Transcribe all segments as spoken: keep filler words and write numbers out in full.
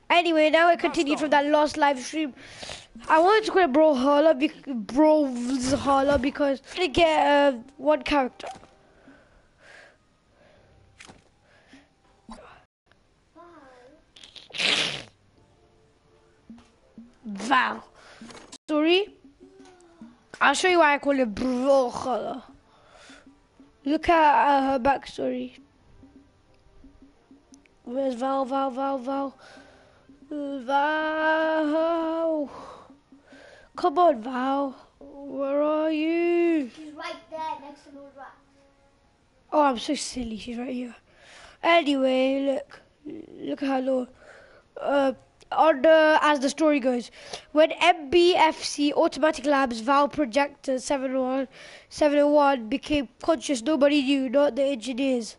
Anyway, now I continue from that last live stream. I wanted to call it Brawlhalla, be Brawlhalla because I didn't get uh, one character. Val. Story. I'll show you why I call it Brawlhalla. Look at uh, her backstory. Where's Val, Val, Val, Val? Val. Come on, Val. Where are you? She's right there next to Lord Rat. Oh, I'm so silly. She's right here. Anyway, look. Look at her, Lord. Uh, on the, as the story goes, when M B F C Automatic Labs Val Projector seven one seven oh one became conscious, nobody knew, not the engineers.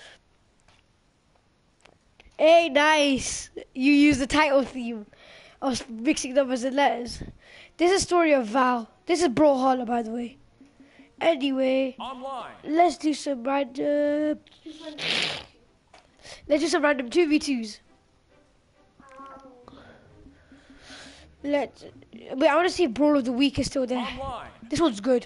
Hey, nice. You use the title theme of mixing numbers and letters. This is a story of Val. This is Brawlhalla, by the way. Anyway, Online. let's do some random. Let's do some random two v twos. Let's. Wait, I want to see if Brawl of the Week is still there. Online. This one's good.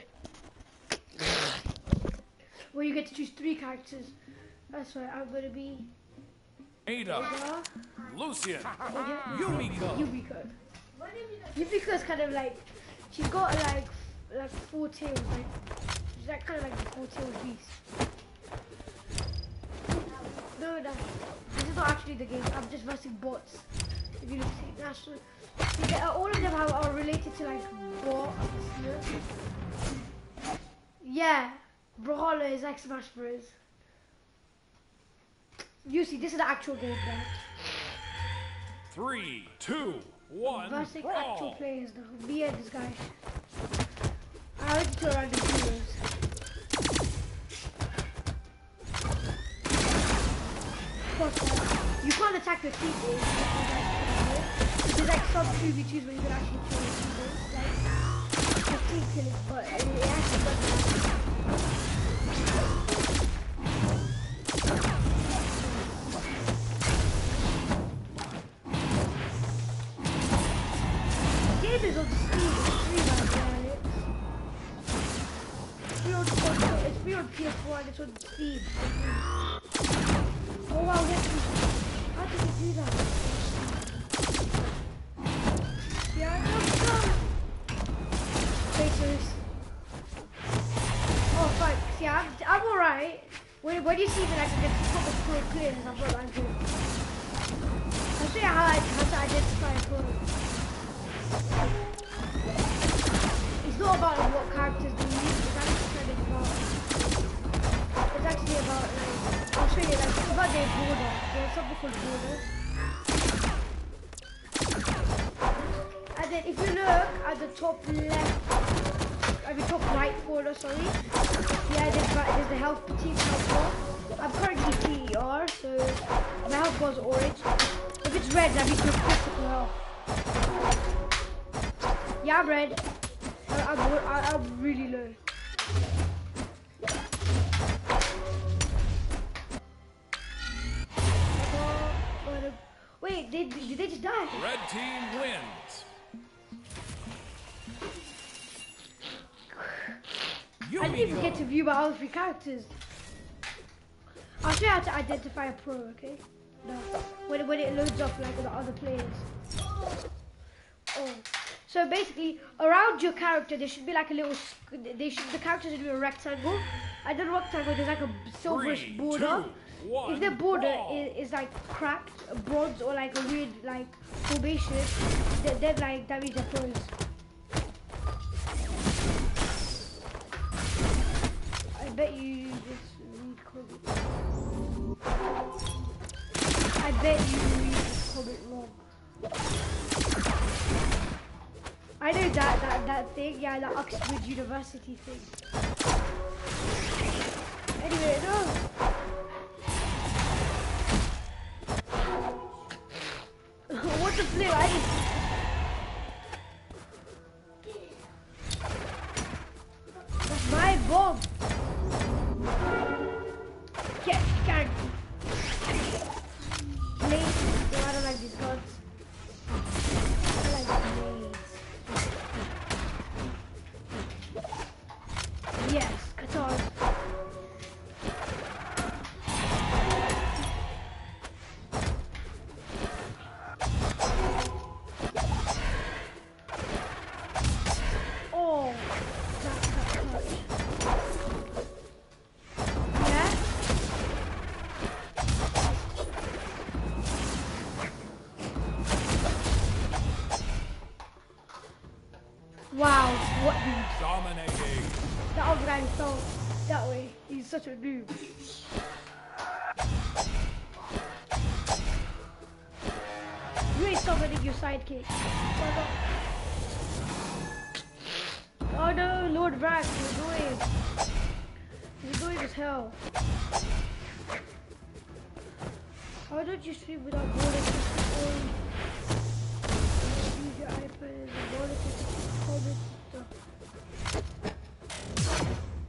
Where you get to choose three characters. That's right. I'm gonna be. Ada. Ada. Lucian. Okay. Yumiko. Yumiko. Yumiko's kind of like, she's got like, like four tails, like, she's like kind of like the four-tailed beast. No, no, this is not actually the game. I'm just versing bots. If you look, see, that's see, they, uh, all of them have, are related to like bots. Yeah, Brawlhalla is like Smash Bros. You see, this is the actual game now. Three, two, one. Versing brawl. actual players though. Me and this guy. I like to throw random heroes. You can't attack your teammates. There's like some two v twos where you can actually kill your teammates. Like, just team killing, but it actually doesn't. The game is on Steam. It's free right now. It's free on, it's free on P S four and it's on Steam. Oh wow, yes. How did you do that? Yeah, no, no. Pacers. Oh, fuck. See, I'm, I'm alright. When, when you see me like against the top of pro players, I'm not that good. I'll show you how, I, how to identify a pro. It's not about like, what characters they use, it's actually kind of about... It's actually about like... I'll show you, like, it's about their border. There's something called border. And then if you look at the top left, I mean top right corner, sorry. Yeah, there's, there's the health team health bar. I'm currently P E R, so my health bar's orange. If it's red, that means you're critical health. Yeah, I'm red. I, I'm, I, I'm really low. Wait, did, did they just die? Red team wins. I didn't even get to view my other three characters. I'll show you how to identify a pro, okay? No. When, when it loads up like the other players. Oh. So basically, around your character there should be like a little, they should, the character should be a rectangle. And then rectangle there's like a silverish border. Two, one, if the border brawl. is, is like cracked, bronze or like a weird like formation, then, then like that means they're pros. I bet you just read comment. I bet you read this comment wrong. I know that that that thing, yeah, that Oxford University thing. Anyway, no. What's the blue? I didn't. That's my bomb. Get, get. Please. No, I don't like these guns. Wow, what dude? Dominating. That other guy fell that way. He's such a noob. You ain't summoning your sidekick. Oh no, Lord Brack, you're annoying. You're annoying as hell. Why don't you stream without monitor? Use your iPad as a monitor to comment stuff.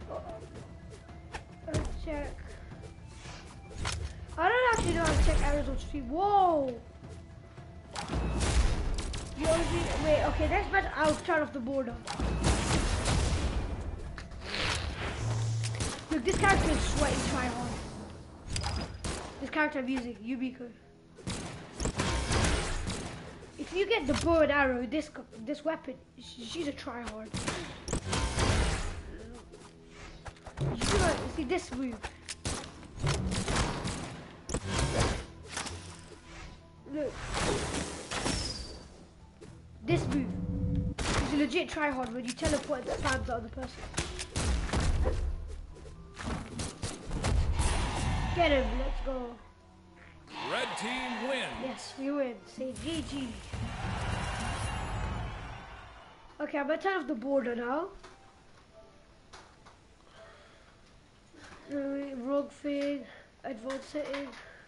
Uh, check. I don't actually know how to check errors on stream. Whoa! You always need, wait, okay, next match I'll turn off the border. Look, this character is sweaty, try hard. This character I'm using, Yumiko. If you get the bow and arrow, this this weapon, she's a tryhard. You gotta see this move. Look. This move is a legit tryhard when you teleport and spam the other person. Get him, let's go. Red team wins. Yes, we win. Say G G. Okay, I'm gonna turn off the border now. Uh, Rogue thing, advanced setting.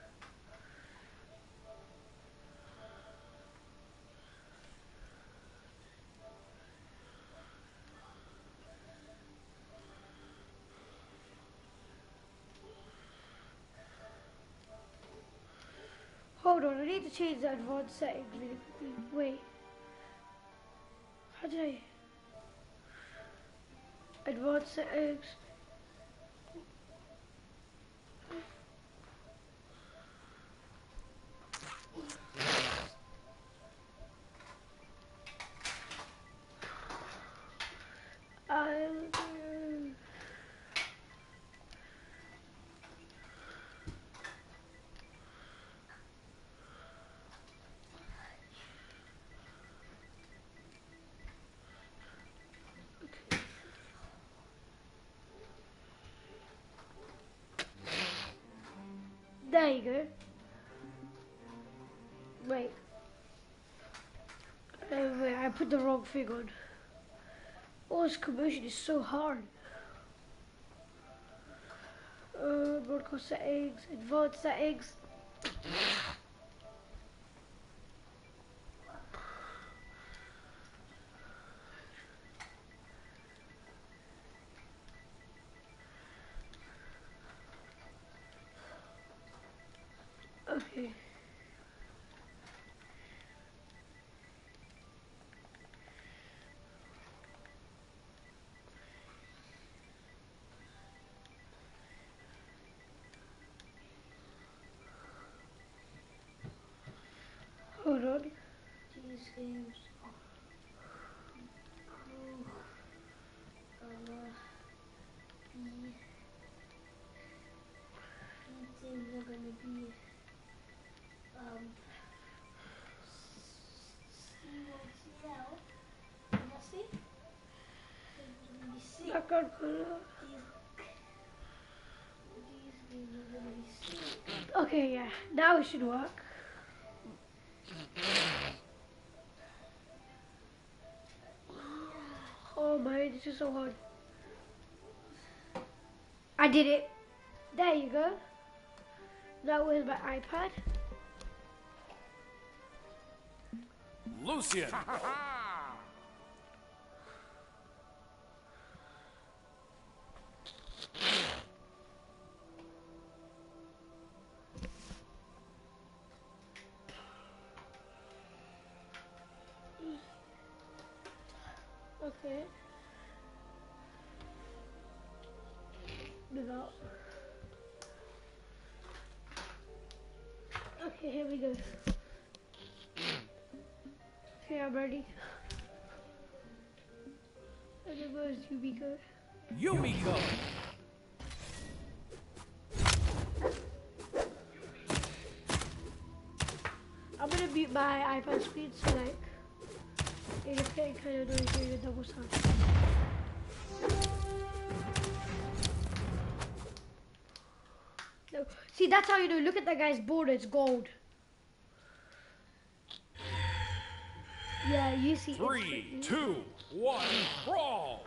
Hold on, I need to change the advanced settings really quickly. Wait. How did I? Advanced settings. Um, There you go. Wait. Uh, wait, I put the wrong thing on. Oh, this commotion is so hard. Uh, broadcast settings, advanced settings. Okay. Hold on. These games are gonna be. These games are gonna be. Um. C L. See? They're gonna be sick. Background color. These games are gonna be sick. Okay, yeah. Now it should work. Oh my, this is so hard. I did it. There you go. That was my iPad. Lucian. Okay. Move out. Okay, here we go. Okay, I'm ready. And then where's Yumiko? Yumiko. I'm gonna mute my iPad screen so like It is getting kind of annoying doing a double tap. No. See, that's how you know. Look at that guy's border, it's gold. Yeah, you see. Three, it's, two, one, brawl!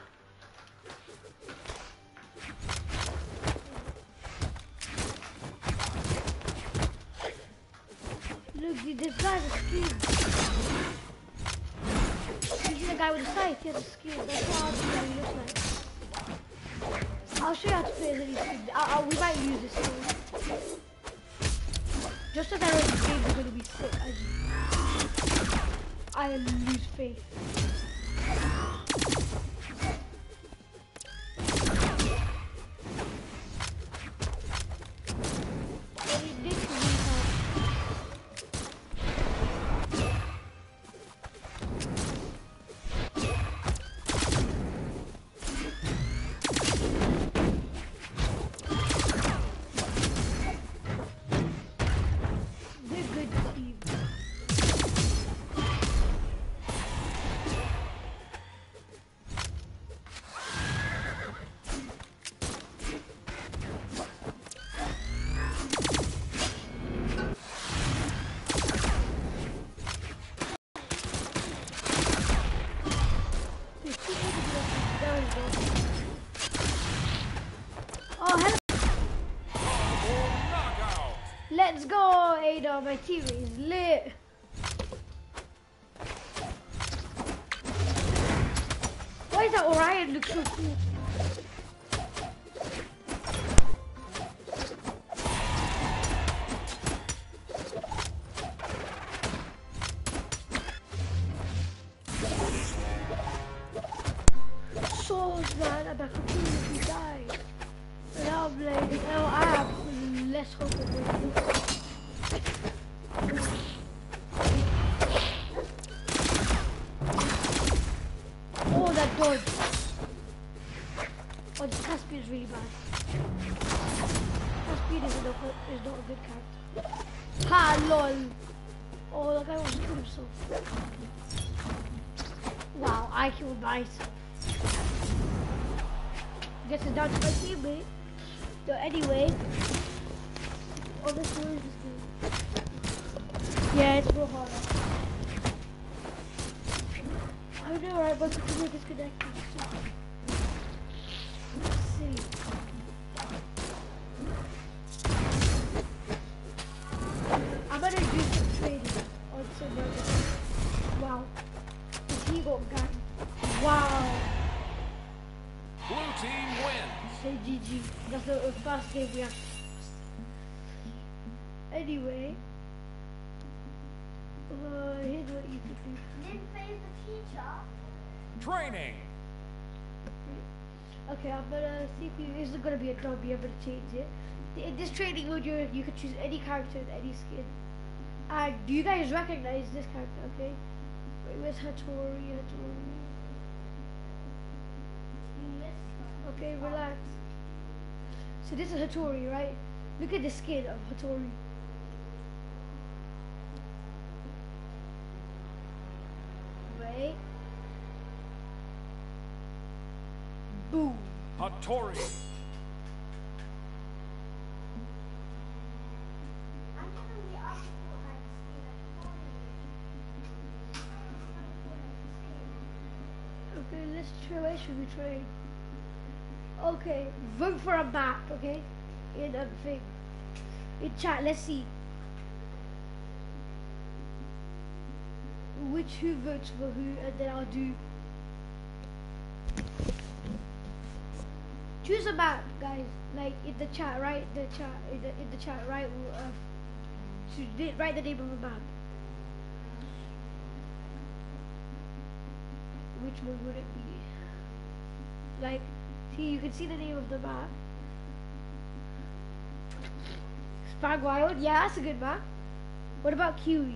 Look, dude, this guy's a skin. You see the guy with the scythe? He has a skin. That's how he looks like. I'll show you how to play as any skin. I, I, we might use this skin. Just as I know this game is going to be sick, I, I lose faith. But it did to me, huh? They're good team. There's two people down there. Oh, hello. Double knockout! Let's go, Ada. My team is lit. Why is that Orion look so cool? Swords, man. I'm back to if you die. Now I'm like, now I have less hope of winning. Oh, that dodge. Oh, this Caspian is really bad. Caspian is not, is not a good character. Ha, lol. Oh, that guy wants to kill himself. Wow, I killed myself. Guess it's down to my teammate. So anyway. Oh, this one is this game. Yeah, it's real hard. I know, right? But the computer disconnected. Let's see. I'm gonna do some trading on some other. Wow. He got gun. Wow. Blue team wins! Say G G. That's the uh, first game we have to lost. Anyway. Uh, here's what you could do. Didn't face the teacher. Training! Okay, I'm gonna see if you, this is gonna be a W, I'm gonna change it. In this training mode, you you can choose any character and any skin. And do you guys recognize this character, okay? Wait, where's Hattori? Hattori? Okay, relax. So this is Hattori, right? Look at the skin of Hattori. Wait. Boom. Hattori! I'm gonna be up to like Okay, let's try. Where should we trade? Okay, vote for a map, okay? In a thing. In chat, let's see. Which who votes for who, and then I'll do. Choose a map, guys. Like in the chat, right? The chat, in the in the chat, right? Uh, should write the name of the map. Which one would it be? Like, see, you can see the name of the map. Spag Wild, yeah, that's a good map. What about Kiwi?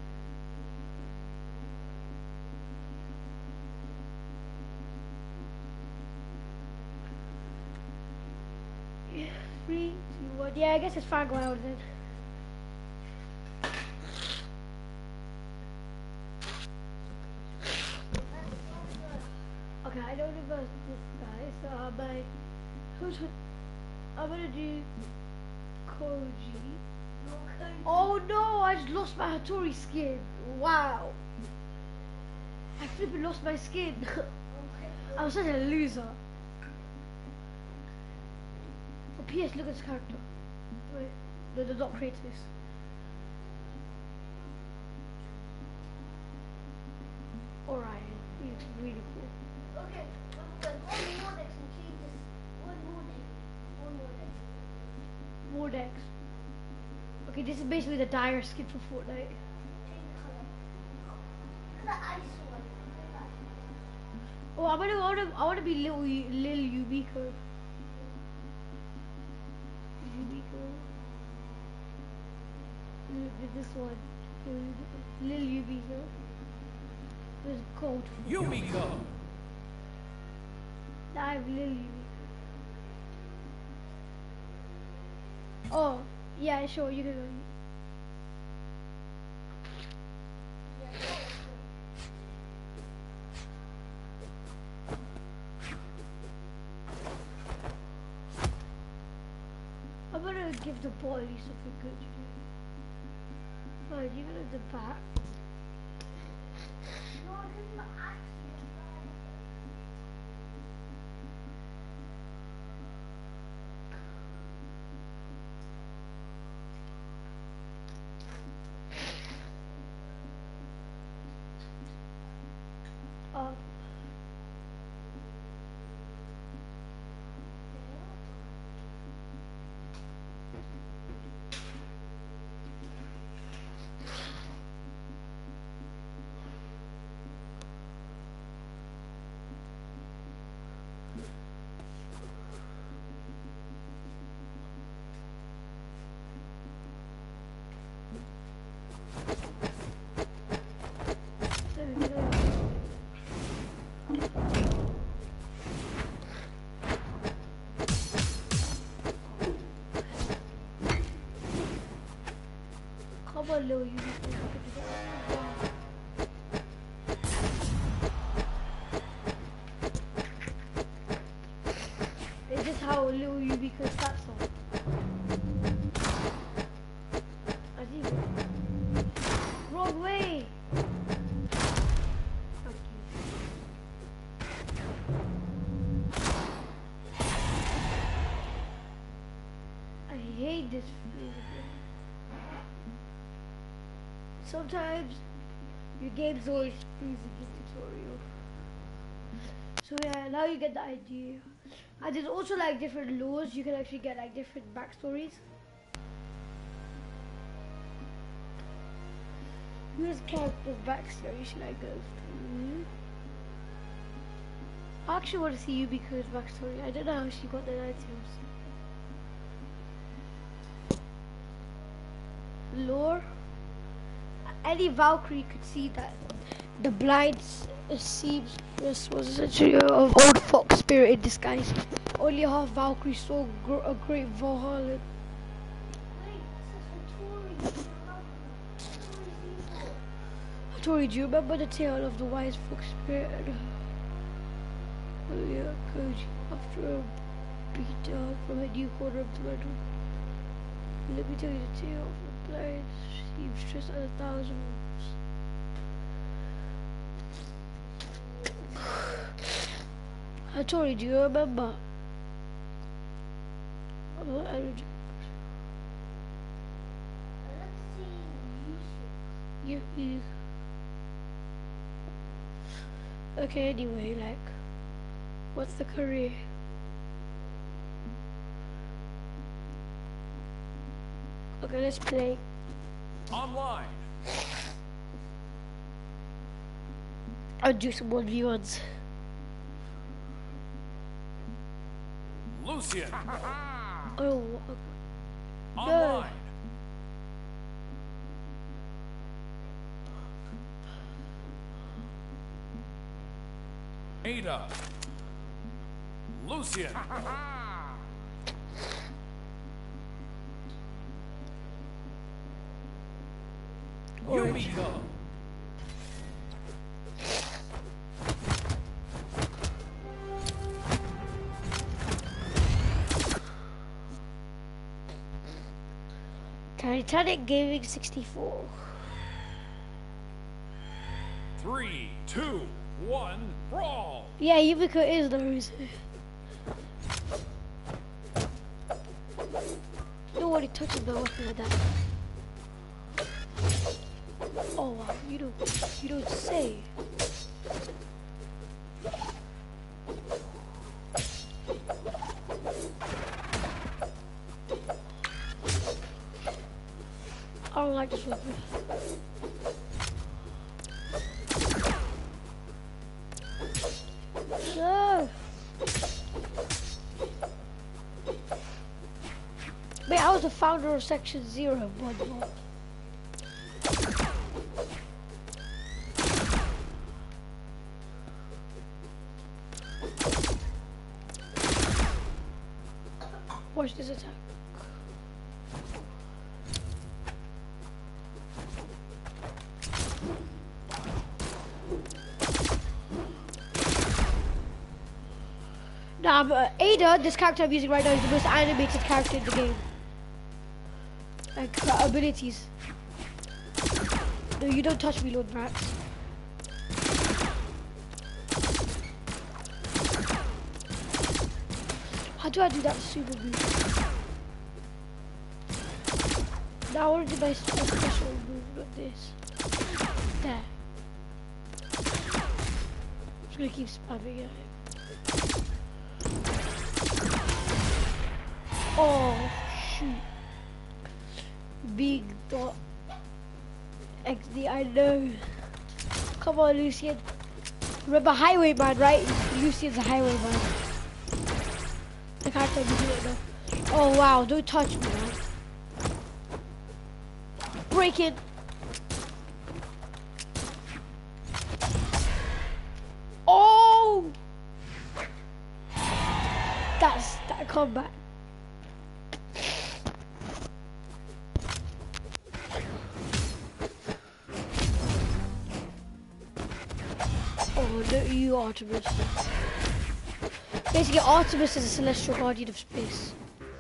Yeah, three, two, one. Yeah, I guess it's Spag Wild then. don't know this guy, so I'm like, who's I'm gonna do Koji. Oh no, I just lost my Hattori skin. Wow. I flipping lost my skin. I was such a loser. Oh, P S, look at this character. Wait, no, no, not create this. Alright, he looks really cool. Okay, go on Mordex and change this. One Mordex. One Mordex. Mordex. Okay, this is basically the dire skin for Fortnite. Change the color. Look at the ice one. Oh, I'm gonna, I wanna, I wanna be little, little Yumiko. Yumiko. Look at this one. Little Yumiko. With gold. Yumiko. I have Little Yumiko. Oh, yeah, sure, you can go. I'm gonna give the boy something good to do. Oh, you know the back. No, this is the ice. Oh. Come on, Lil, you need to look at that. Is this how Lil Yumiko's stats are? I think. Wrong way! Fuck you. I hate this music. Sometimes your game's always freezing the tutorial. So yeah, now you get the idea. And there's also like different laws. You can actually get like different backstories. Here's character backstory should I go through? I actually want to see Yumiko's backstory. I don't know how she got the items. Lore. Any Valkyrie could see that the blind seamstress was essentially an old fox spirit in disguise. Only half Valkyrie saw gr a great Valhalla. Wait, this is Hattori. Hattori, do you remember the tale of the wise fox spirit? Oh yeah, Koji. After a beat down from a new corner of the meadow. Let me tell you the tale of the blind seamstress and a thousand wolves. Hattori, do you remember? Oh, I don't Let's see you, you. Okay, anyway, like, what's the career? Okay, let's play. Online. I'll do some one v ones. Lucian. Oh, Online. Ada. Lucian. Yumiko. Titanic Gaming sixty-four. Three, two, one, brawl. Yeah, Yumiko is those. Nobody touches my weapon like that. Oh wow, you don't, you don't say. I don't like this weapon. No. Wait, I was the founder of Section Zero, but watch this attack. Now, uh, Ada, this character I'm using right now, is the most animated character in the game. Like, her abilities. No, you don't touch me, Lord Brax. How do I do that super move? Now I want to do my sp- special move, like this. There. I'm just gonna keep spamming it. Oh, shoot. Big dot. X D, I know. Come on, Lucian. Remember Highwayman, right? Lucian's a Highwayman. I can't tell you it though. Oh wow, don't touch me, man. Break it. Oh! That's that combat. Oh no, you Artemis. Basically, Artemis is a celestial guardian of space.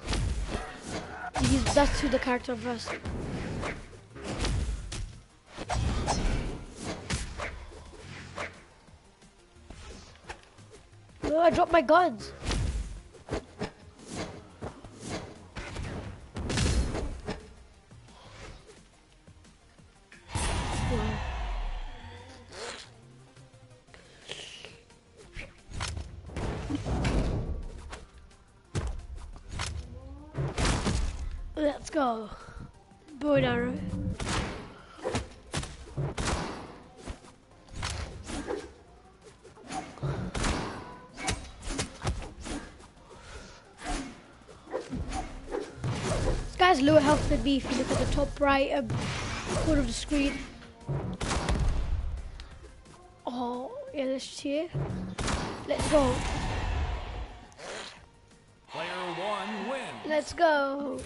He's, that's who the character I'm wrestling. No, I dropped my guns. Let's go. Bow and arrow. This guy's lower health than me if you look at the top right um, corner of the screen. Oh, yeah, let's cheer. Let's go. Player one win. Let's go.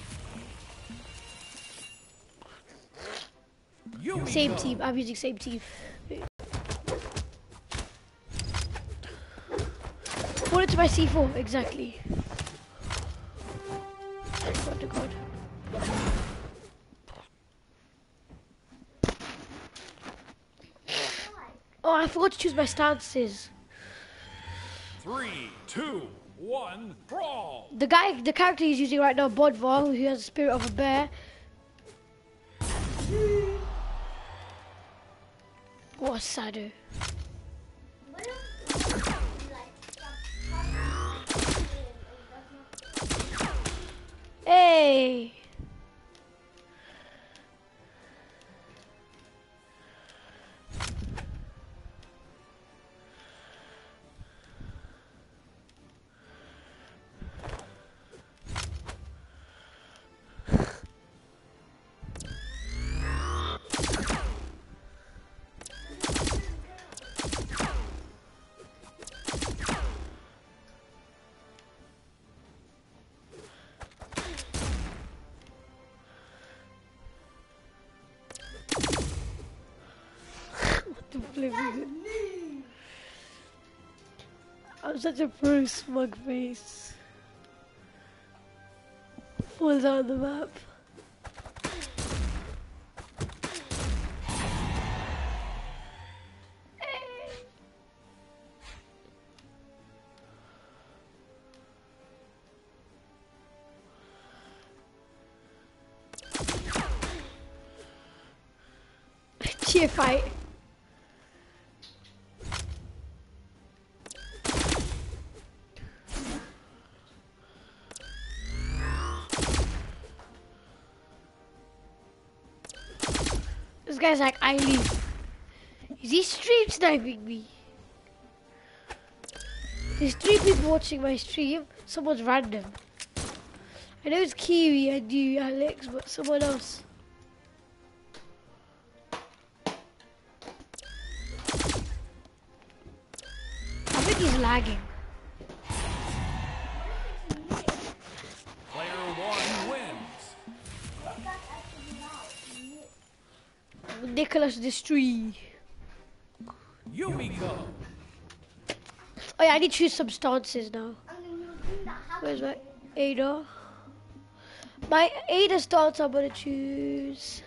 You Same team. I'm using same team. Put it to my C four, exactly. God to God. Oh, I forgot to choose my stances. Three, two, one, brawl. The guy, the character he's using right now, Bodvar, who has the spirit of a bear. What a sado. Hey! I'm such a pro smug face. Falls out of the map. T A fight. This guy's like, I leave. Is he stream sniping me? There's three people watching my stream. Someone's random. I know it's Kiwi, I do Alex, but someone else. I think he's lagging. Player one wins. Nicholas Destroy. Yumiko. Oh yeah, I need to choose some stances now. I'm gonna do that. How Where's my Ada? My Ada stance I'm gonna choose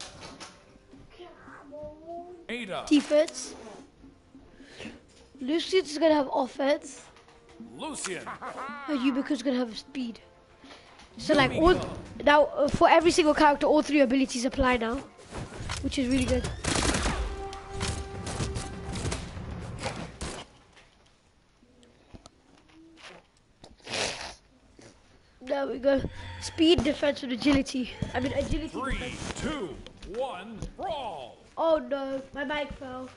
Ada. defense. Lucian's gonna have offense. Lucian. And Yumiko's gonna have speed. So like all now uh, for every single character, all three abilities apply now, which is really good. There we go. Speed, defense, and agility. I mean agility. Three, Defense. two, one, brawl. Oh no, my mic fell.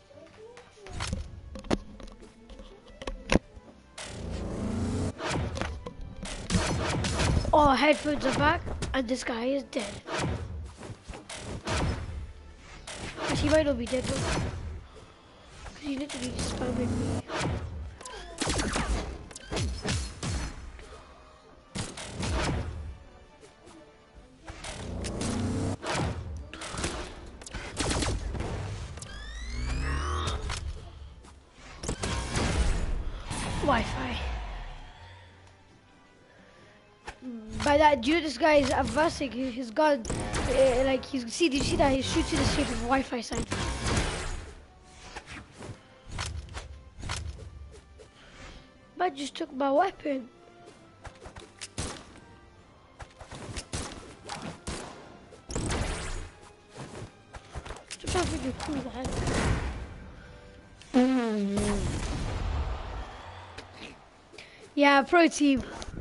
Oh, headphones are back, and this guy is dead. But he might not be dead though. Because he literally just spammed me. Wi-Fi. By that, do you know this guy is advancing his his gun? Uh, like he's see, did you see that he shoots in the shape of a Wi-Fi sign? Man just took my weapon. I'm trying to figure cool man. Yeah, pro team.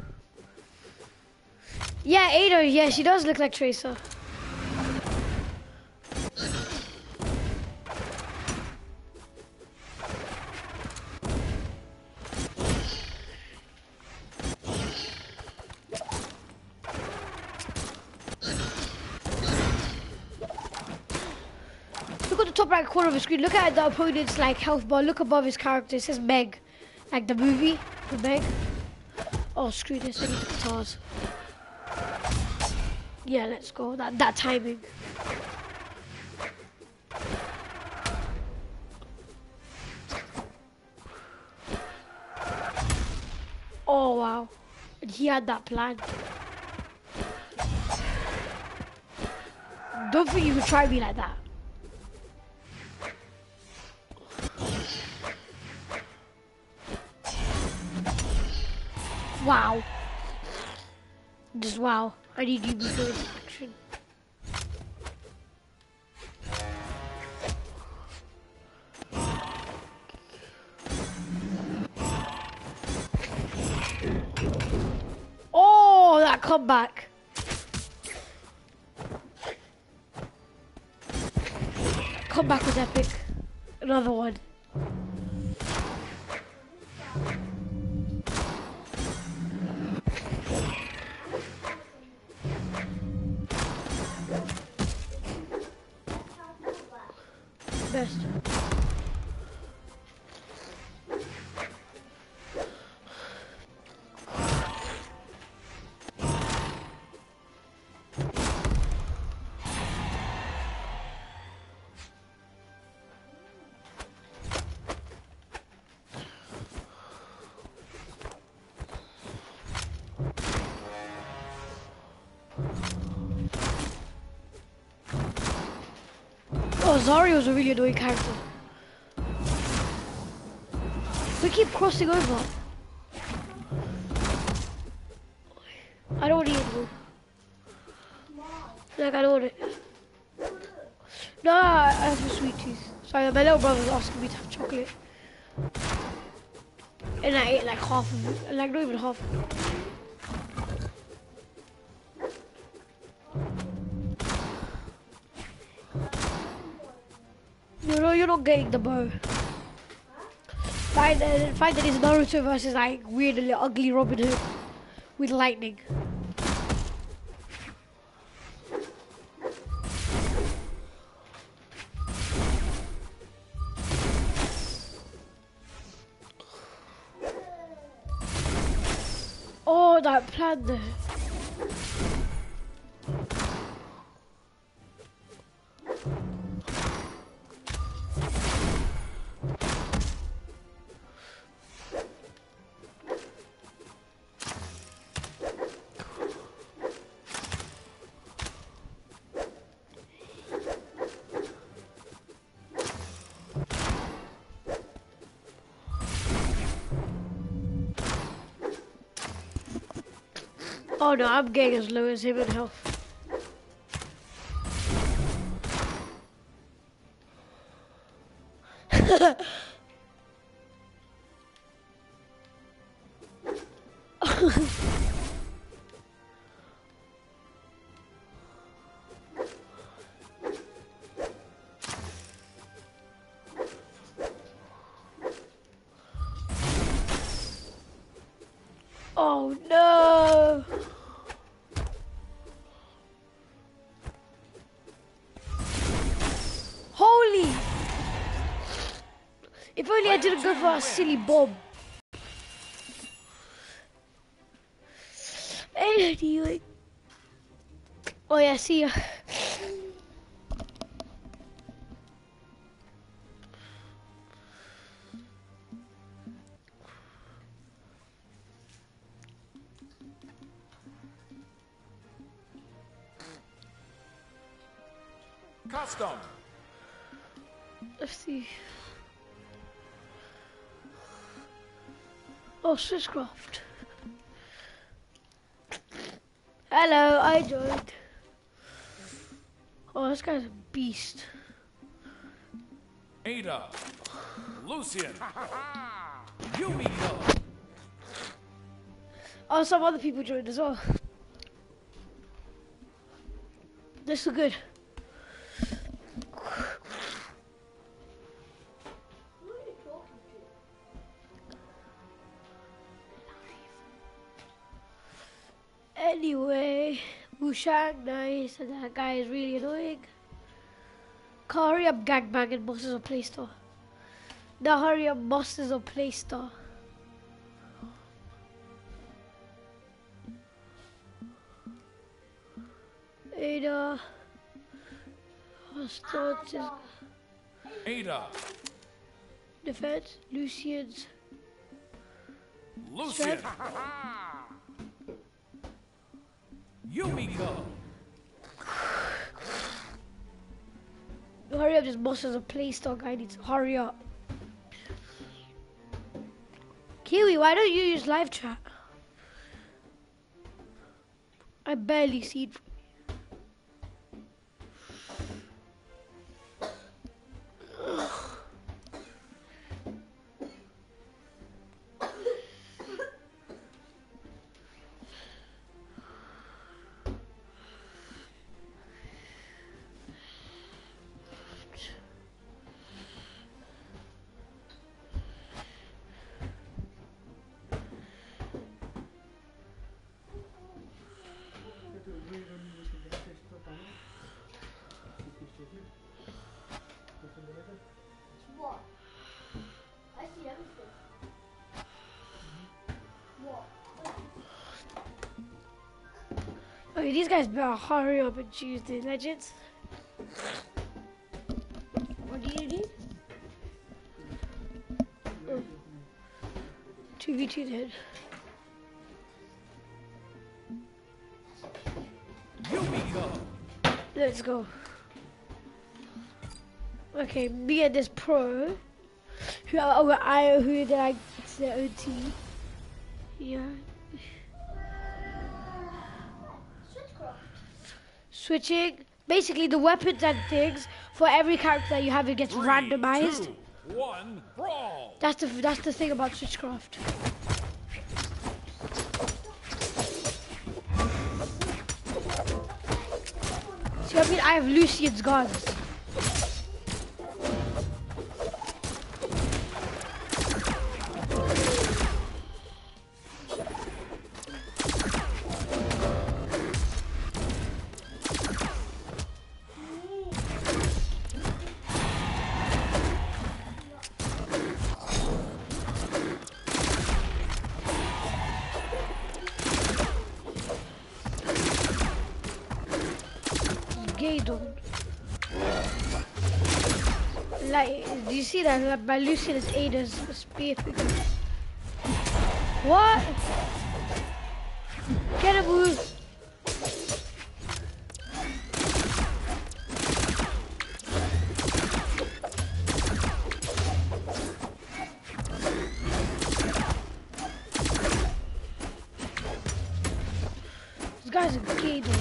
Yeah, Ada, yeah, she does look like Tracer. Look at the top right corner of the screen. Look at the opponent's like health bar. Look above his character. It says Meg. Like the movie, the Meg. Oh, screw this. I need the guitars. Yeah, let's go. That that timing. Oh wow. And he had that plan. Don't think you could try me like that. Wow. Just wow. I need you to go into action. Oh, that comeback. Comeback was epic. Another one. Best. Oh, Zario's a really annoying character. We keep crossing over. I don't want to eat it. Like, I don't want it. No, I have a sweet tooth. Sorry, my little brother's asking me to have chocolate. And I ate like half of it. Like, not even half of it. You know, you're not getting the bow. Find that, find that it's Naruto versus like weird little ugly Robin Hood with lightning. Oh, that plan there. Oh no, I'm getting as low as him in health. Oh no! Holy! If only I didn't go for a silly bomb. Anyway. Oh yeah, see ya. Custom. Let's see. Oh, Swisscraft. Hello, I joined. Oh, this guy's a beast. Ada. Lucian. Yumiko. Oh, some other people joined as well. This is good. Anyway, Wushang, nice, and that guy is really annoying. Can't hurry up, gangbang and bosses of Playstore. Now hurry up, bosses of Playstore. Ada. Hostage. Ada. Defense. Lucian's. Lucian. Yumiko. Hurry up, this boss is a Playstore guy. Needs to hurry up. Kiwi, why don't you use live chat? I barely see it. What? I see everything. What? Okay, these guys better hurry up and choose the legends. What do you need? Oh. two v two then. Yumiko. Let's go. Okay, me and this pro. Who oh, I who did I their own team. Yeah. Switchcraft. Switching Basically, the weapons and things for every character that you have, it gets Three, randomized. two, one, brawl. That's the that's the thing about Switchcraft. See, I mean, I have Lucian's guns. Gay dude. Like, do you see that? Like, my Lucian is Ada's spear figure. What? Get him, Woo. This guy's a gay dude.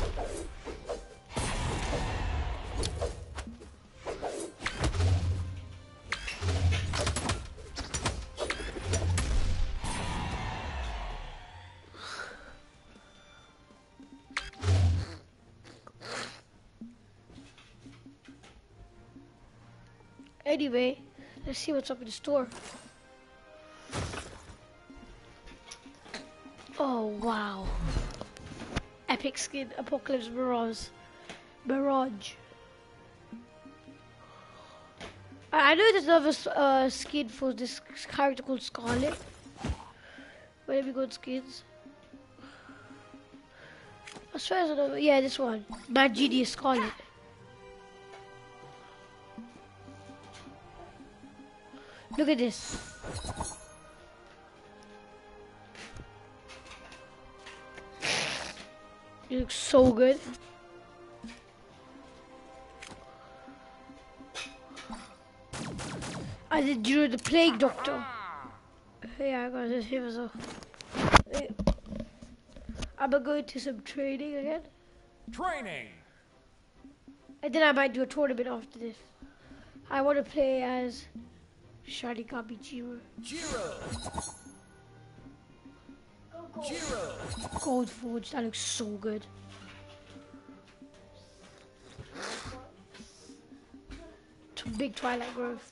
Anyway, let's see what's up in the store. Oh wow. Epic skin, Apocalypse Mirage. Mirage. I I know there's another uh, skin for this character called Scarlet. Where have we got skins? I swear there's another, yeah, this one. Mad Genius Scarlet. Look at this. It looks so good. I did Drew the Plague Doctor. Yeah, I got this here as well. I'm gonna go into some training again. Training. And then I might do a tournament after this. I want to play as Shinigami Jiro. Jiro. Jiro. Gold Forge, that looks so good. T- Big Twilight Grove.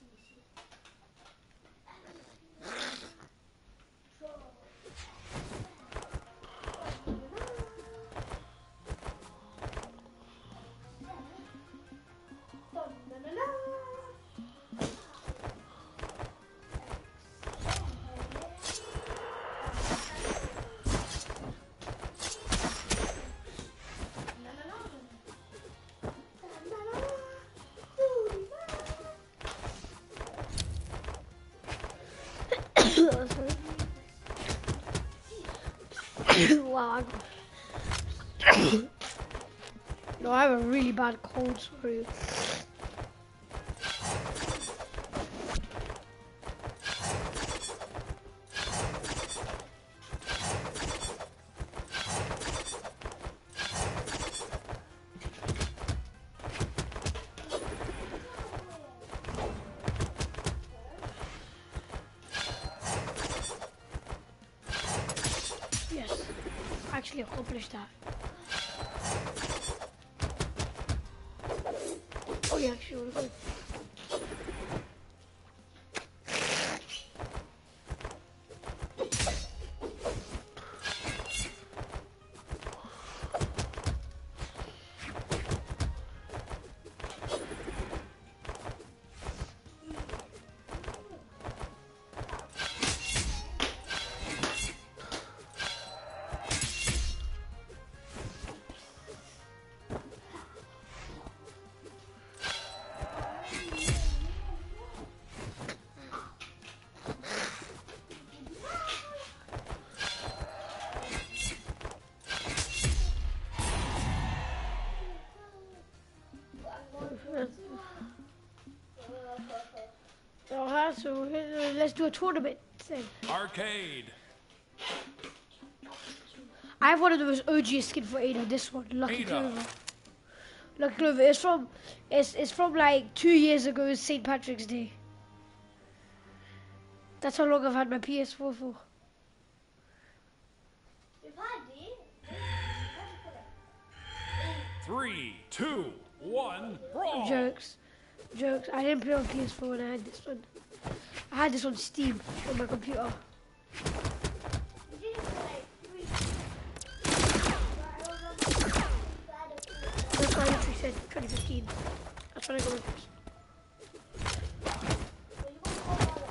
Wow. I- no, I have a really bad cold, sorry. Yes, actually accomplished that. Oh yeah, actually we're good. Alright, so uh, let's do a tournament thing. Arcade. I have one of the most O G skins for Ada, this one, Lucky Ada. Clover. Look, Clover, it's from, it's, it's from like two years ago, it's Saint Patrick's Day. That's how long I've had my P S four for. You've had it? Three, two, one, brawl. Jokes. Jokes. I didn't play on P S four when I had this one. I had this on Steam on my computer. You didn't play three. But I remember you had a few. That's why I literally said twenty fifteen. That's when I go with this. So you want to go about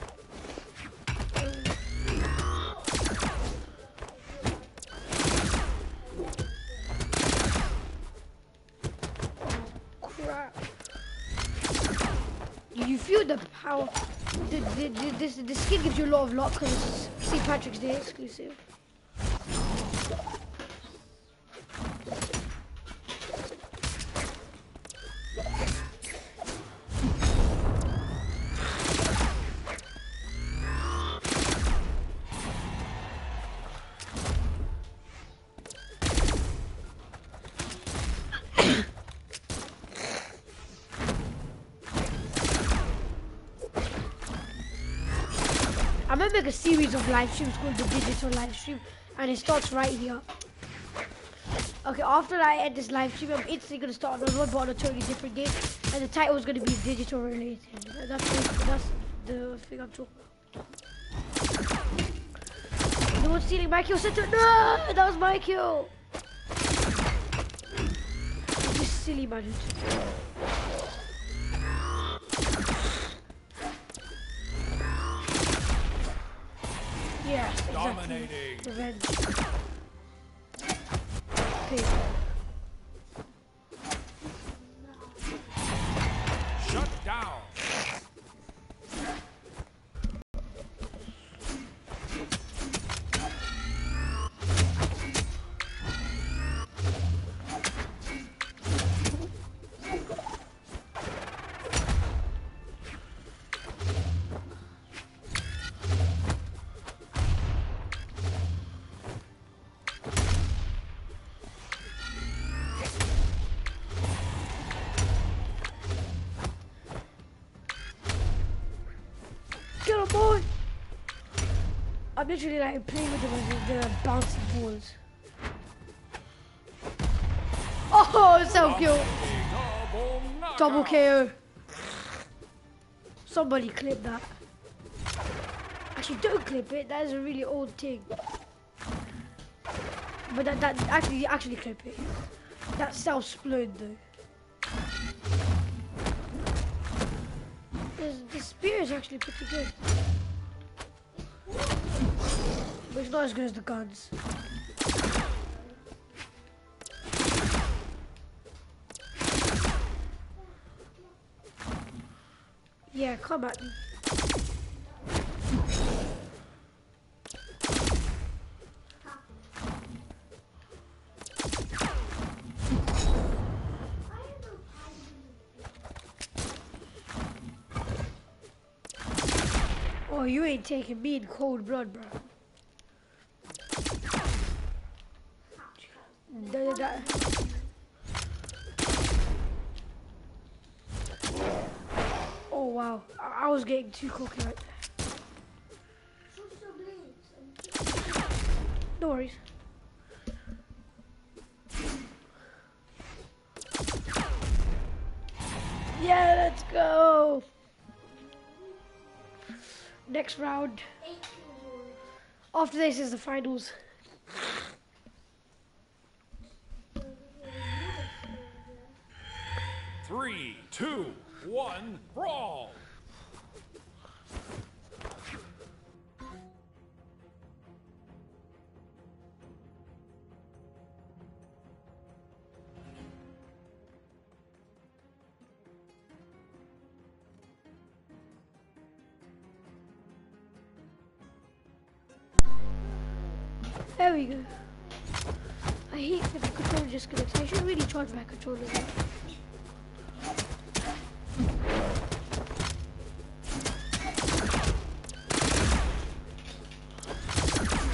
Crap. You feel the power. The, the, the, this, this skin gives you a lot of luck because it's Saint Patrick's Day exclusive. I'm gonna make a series of live streams called the Digital Live Stream, and it starts right here. Okay, after I end this live stream, I'm instantly gonna start another one, but on a totally different game, and the title is gonna be digital related. That's that's the thing I'm talking about. No one's stealing my kill center. No, that was my kill. This silly man. Yeah, exactly. Dominating. Revenge. Okay. Shut down. Get him, boy! I'm literally like playing with them as they're bouncing balls. Oh, self kill! Double knockout. Double K O. Somebody clip that. Actually, don't clip it. That is a really old thing. But that, that actually, actually clip it. That self-splode though. This, this spear is actually pretty good. But it's not as good as the guns. Yeah, come at me. Oh, you ain't taking me in cold blood, bro. Da, da, da. Oh wow, I, I was getting too cocky right there. No worries. Yeah, let's go. Next round. After this is the finals. Three, two, one, brawl. There we go. I hate if the controller disconnects. I should really charge my controller now.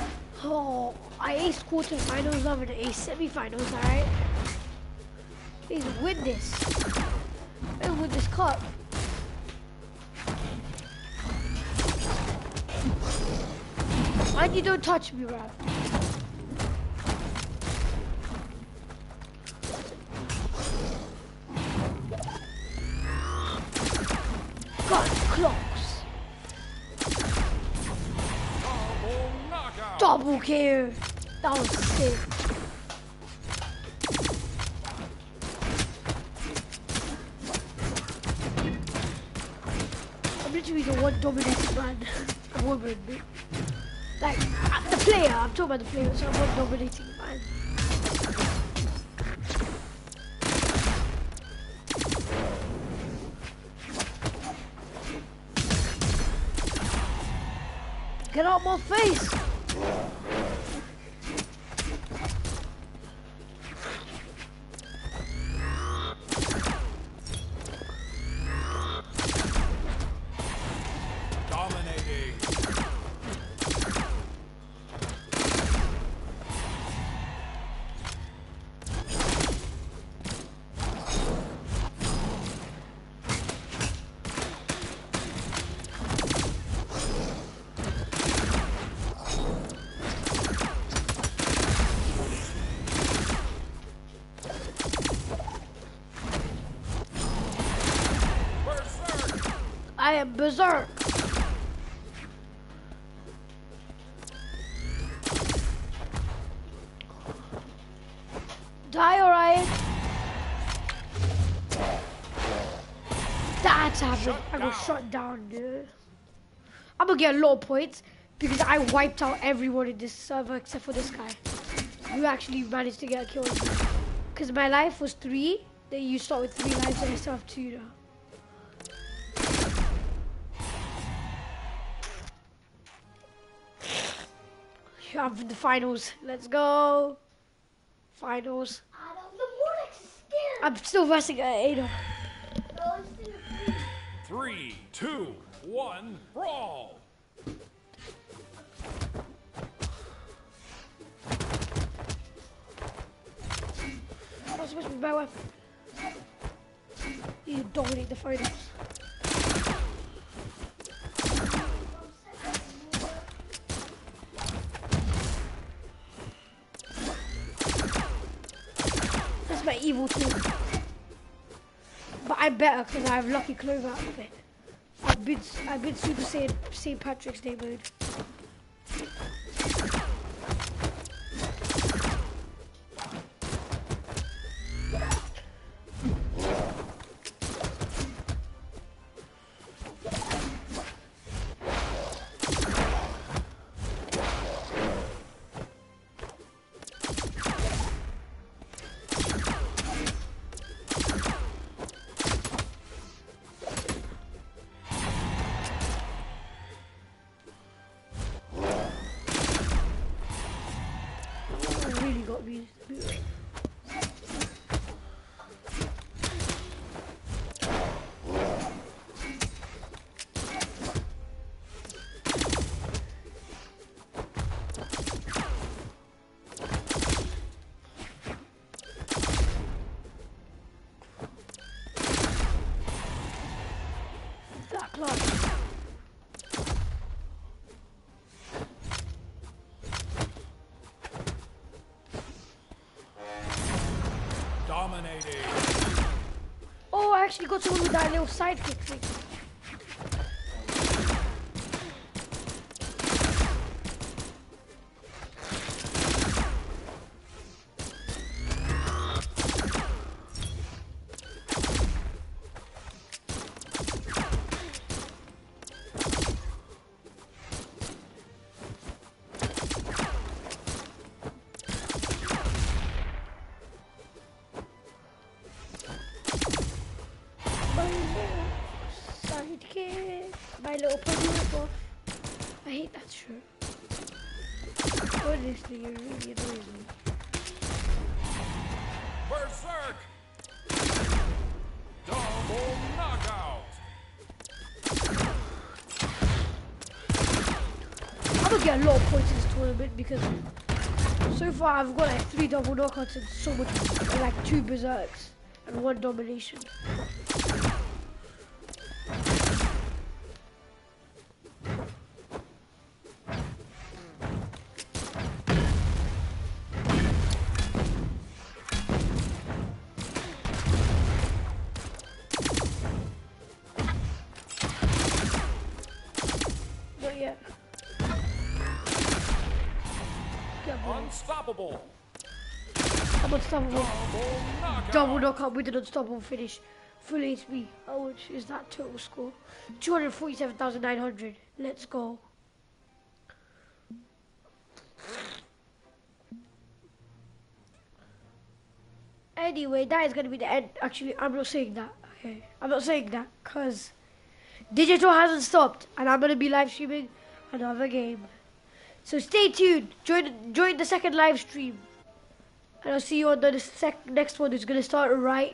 Oh, I aced quarterfinals over the ace semifinals, alright? Please win this. I'll win this cup. And you don't touch me, Rab. God, close. Double knockout. Double kill. That was sick. I'm literally the one dominating man. A woman, me. Like, I'm the player. I'm talking about the player, so I'm one dominating man. Get out my face! Dominating. Berserk. I am berserk. Die, alright? That's happened. I got shot down, dude. I'm gonna get a lot of points because I wiped out everyone in this server except for this guy. You actually managed to get a kill. Because my life was three, then you start with three lives and I still have two now. I'm in the finals. Let's go. Finals. Adam, the more like scared. I'm still resting at Ada. No, it's still free. Three, two, one, brawl. That's supposed to be my weapon. You dominate the finals. That's my evil tool. But I'm better because I have Lucky Clover outfit. I've been, I've been Super Saiyan Saint Patrick's Day mode. Really got me. That close. Dominating. Oh, I actually got someone with that little sidekick thing. Sidekick. My little pony buff. I hate that shirt. Honestly, it really annoys me. Berserk. Double knockout. I'm gonna get a lot of points in this tournament because so far I've got like three double knockouts and so much, and like two berserks. and one domination. Not yet. Get boy. Unstoppable. I'm unstoppable. Double knockout. Double knockout with an unstoppable finish. Full H P. How much is that total score? two hundred forty-seven thousand nine hundred. Let's go. Anyway, that is going to be the end. Actually, I'm not saying that. Okay, I'm not saying that because Digital hasn't stopped, and I'm going to be live streaming another game. So stay tuned. Join join the second live stream, and I'll see you on the sec next one. It's going to start right